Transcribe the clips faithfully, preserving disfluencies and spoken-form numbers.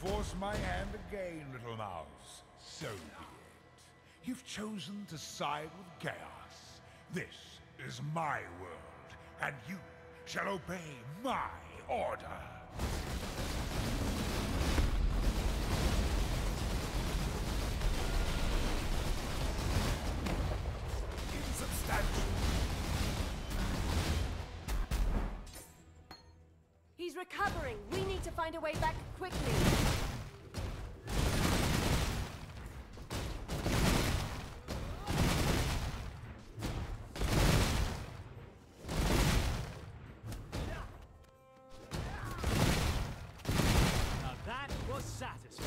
force my hand again, little mouse. So be it. You've chosen to side with chaos. This is my world, and you shall obey my order. Insubstantial. He's recovering. We need to find a way back quickly. Now that was satisfying.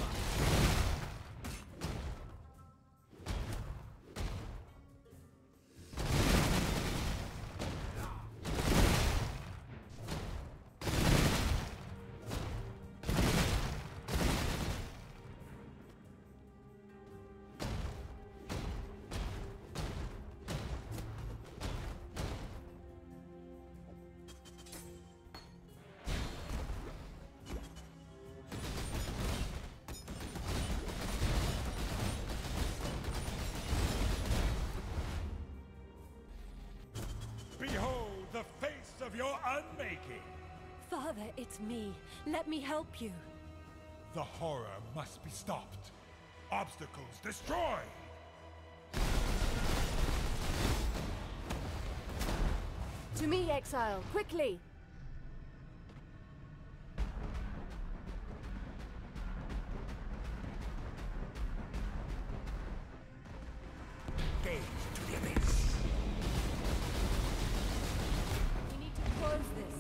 Behold the face of your unmaking! Father, it's me. Let me help you. The horror must be stopped. Obstacles destroyed! To me, Exile, quickly! Gaze to the abyss! We need to close this.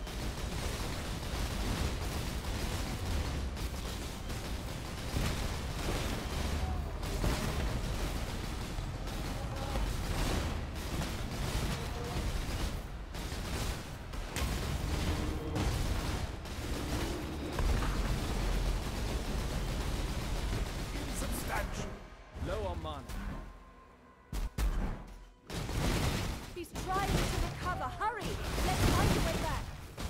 Insubstantial! Low on mana. He's trying to recover. Hurry! Let's find a way back.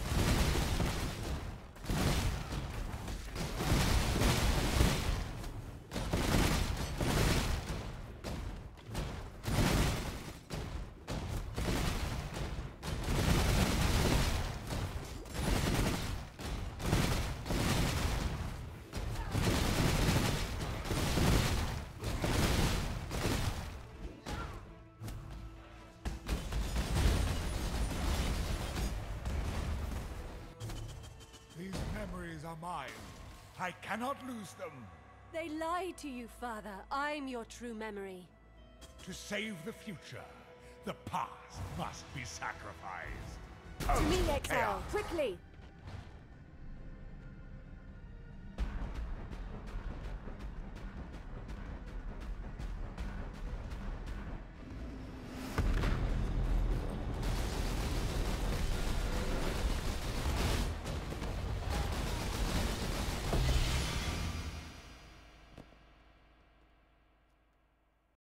These memories are mine. I cannot lose them. They lie to you, Father. I'm your true memory. To save the future, the past must be sacrificed. To me, Post-chaos. Exile, quickly!